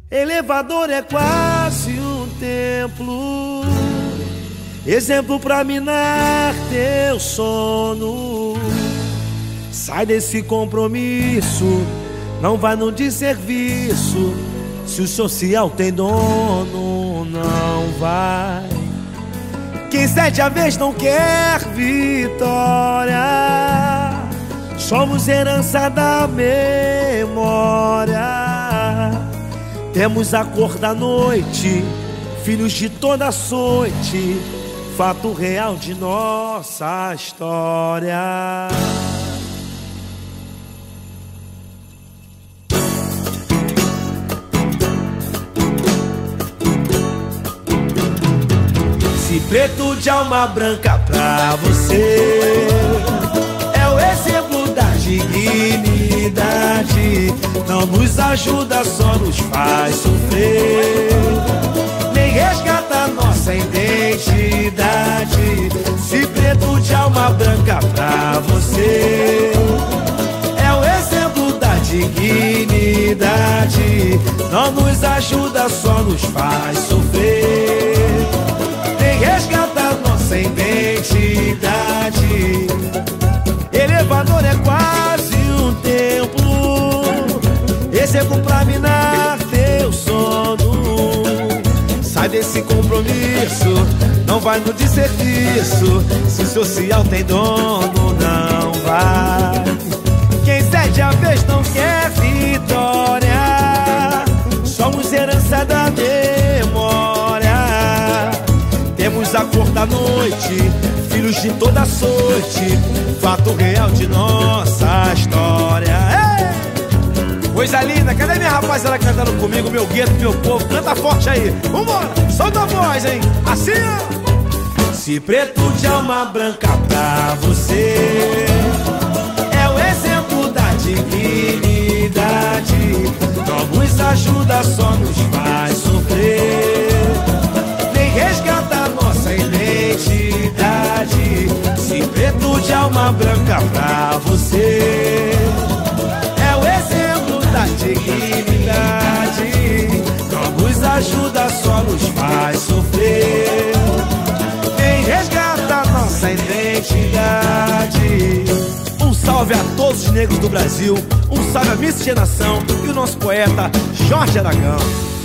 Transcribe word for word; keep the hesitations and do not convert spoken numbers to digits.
Elevador é quase um templo, exemplo pra minar teu sono. Sai desse compromisso, não vai no desserviço. Se o social tem dono, não vai. Quem cede a vez não quer vitória. Somos herança da memória. Temos a cor da noite, filhos de toda açoite, fato real de nossa história. Se preto de alma branca pra você é o exemplo da dignidade, não nos ajuda, só nos faz sofrer, nem resgata nossa identidade. Se preto de alma branca pra você é o exemplo da dignidade, não nos ajuda, só nos faz sofrer, nem resgata nossa identidade. Elevador é quase um templo, exemplo pra minar teu sono. Sai desse compromisso, não vai no desserviço. Se o social tem dono, não vai. Quem cede a vez não quer vitória. Somos herança da memória. Temos a cor da noite, filhos de toda sorte, fato real de nossa história. Ei! Coisa linda, cadê minha rapaziada cantando comigo? Meu gueto, meu povo, canta forte aí. Vambora, solta a voz, hein? Assim, ó. Se preto de alma branca pra você é o exemplo da dignidade, não nos ajuda, só nos faz sofrer, nem resgata nossa identidade. Se preto de alma branca pra você é o exemplo da dignidade, não nos ajuda, só nos faz sofrer, nem resgata nossa identidade. Um salve a todos os negros do Brasil, um salve à miscigenação e o nosso poeta Jorge Aragão.